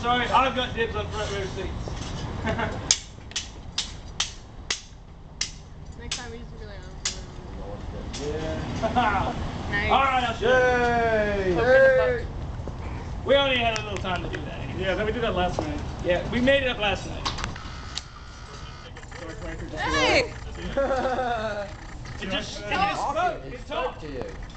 sorry, I've got dibs on front row seats. Next time we just be like, yeah. Nice. Alright, I'll show you. Yay! We only had a little time to do that. Yeah, then we did that last night. Yeah, we made it up last night. Hey! It just Awesome. spoke. It It spoke talked. to you.